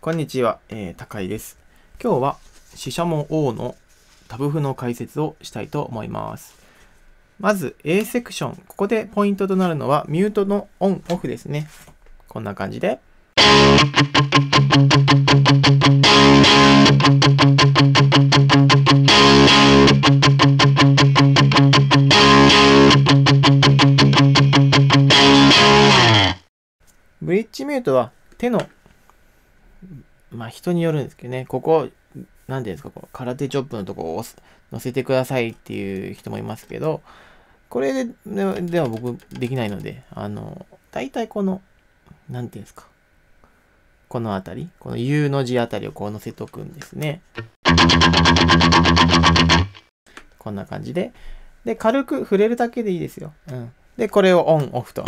こんにちは、高井です。今日はシシャモ O のタブ譜の解説をしたいと思います。まず A セクション、ここでポイントとなるのはミュートのオン・オフですね。こんな感じで。ブリッジミュートは手の人によるんですけどね、ここ、なんていうんですか、こう空手チョップのとこを乗せてくださいっていう人もいますけど、これでは僕できないので、大体この、なんていうんですか、このあたり、この U の字あたりをこう乗せとくんですね。こんな感じで。で、軽く触れるだけでいいですよ。で、これをオン、オフと。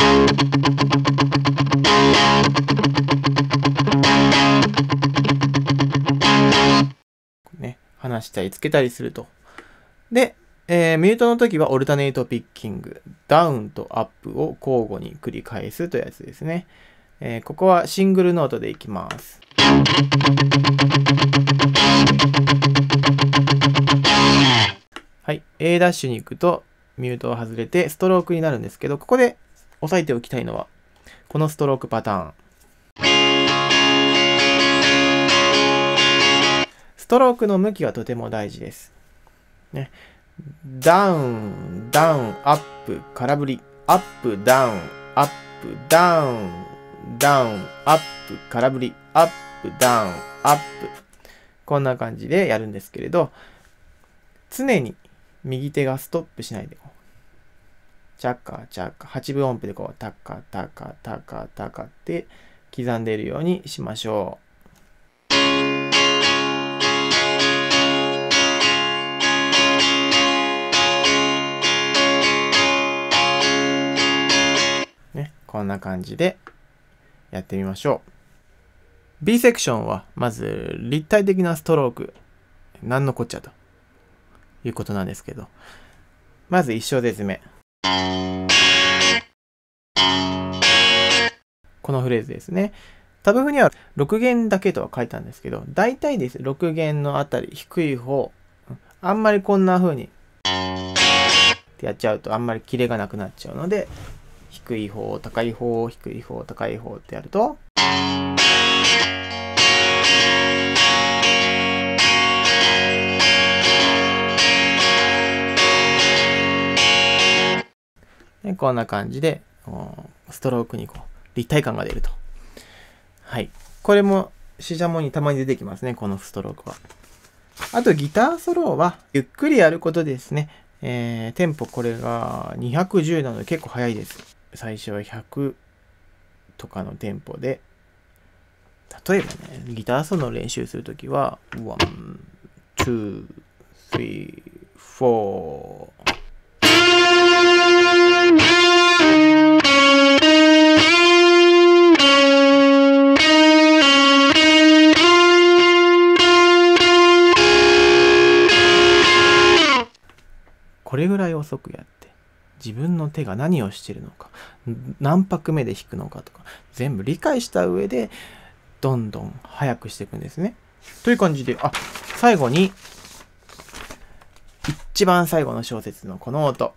離したりつけたりすると。で、ミュートの時はオルタネートピッキング、ダウンとアップを交互に繰り返すというやつですね。ここはシングルノートでいきます。はい、A ダッシュに行くとミュートを外れてストロークになるんですけど、ここで押さえておきたいのはこのストロークパターン。ストロークの向きはとても大事です。ね、ダウン、ダウン、アップ、空振り、アップ、ダウン、アップ、ダウン、ダウン、アップ、空振り、アップ、ダウン、アップ。こんな感じでやるんですけれど、常に右手がストップしないで、チャッカー、チャッカー、8分音符でこう、タッカー、タッカー、タッカー、タッカーって刻んでいるようにしましょう。こんな感じでやってみましょう。B セクションはまず立体的なストローク。なんのこっちゃということなんですけど。まず1小節目。このフレーズですね。タブ譜には6弦だけとは書いたんですけど、大体です。6弦のあたり、低い方。あんまりこんな風にってやっちゃうとあんまりキレがなくなっちゃうので、低い方、高い方、低い方、高い方ってやると、こんな感じで、ストロークにこう立体感が出ると。はい。これもシシャモにたまに出てきますね、このストロークは。あとギターソロはゆっくりやることですね。テンポこれが210なので結構速いです。最初は100とかのテンポで、例えばね、ギターソロの練習するときは、1、2、3、4。これぐらい遅くやって、自分の手が何をしているのか、何拍目で弾くのかとか、全部理解した上で、どんどん速くしていくんですね。という感じで、最後に、一番最後の小節のこの音。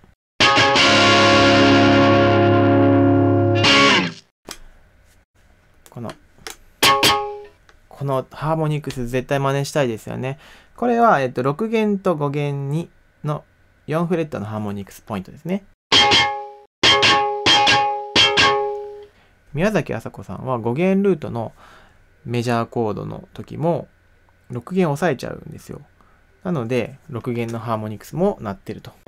このハーモニクス絶対真似したいですよね。これは、6弦と5弦にの4フレットのハーモニクスポイントですね。宮崎麻子さんは5弦ルートのメジャーコードの時も6弦押さえちゃうんですよ。なので6弦のハーモニクスも鳴ってると。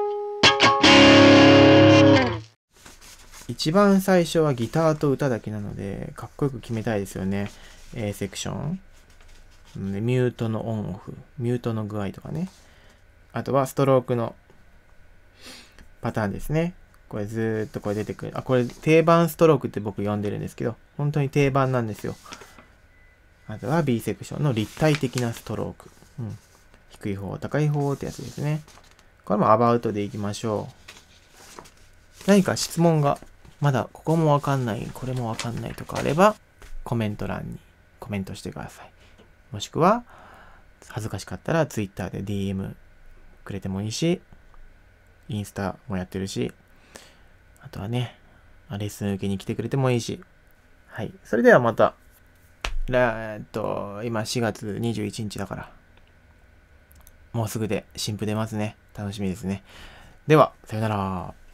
一番最初はギターと歌だけなのでかっこよく決めたいですよね。A セクション。ミュートのオンオフ、ミュートの具合とかね。あとはストロークのパターンですね。これずーっとこれ出てくる。これ定番ストロークって僕呼んでるんですけど、本当に定番なんですよ。あとは B セクションの立体的なストローク。低い方、高い方ってやつですね。これもアバウトでいきましょう。何か質問が、まだここもわかんない、これもわかんないとかあれば、コメント欄にコメントしてください。もしくは、恥ずかしかったら Twitter で DM くれてもいいし、インスタもやってるし、あとはね、レッスン受けに来てくれてもいいし。はい。それではまた、今4月21日だから、もうすぐで新譜出ますね。楽しみですね。では、さよなら。